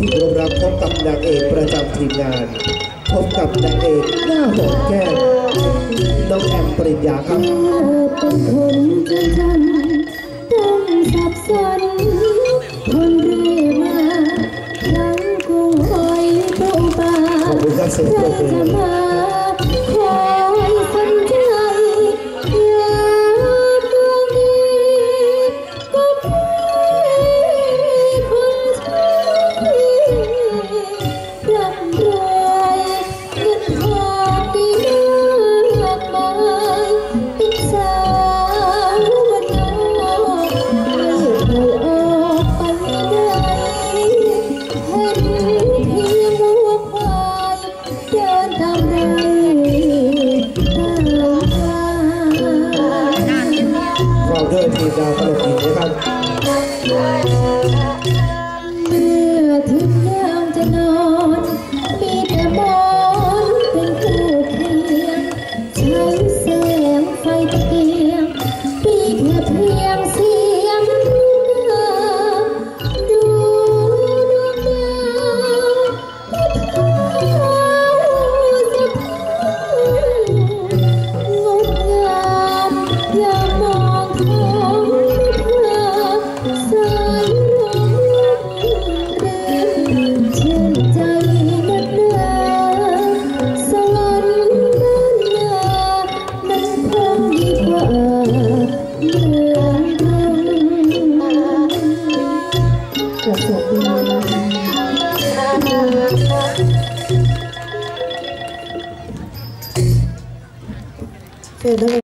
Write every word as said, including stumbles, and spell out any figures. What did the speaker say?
ที่เคารพรักพบกับนางเอกประจำทีมงานพบกับนางเอกหน้าหอมแก้มน้องแอมปริญญาครับเป็นคนที่ทำต้องสับสนคนเรียมาทั้งกุ้งหอยปูปลาใครจะมา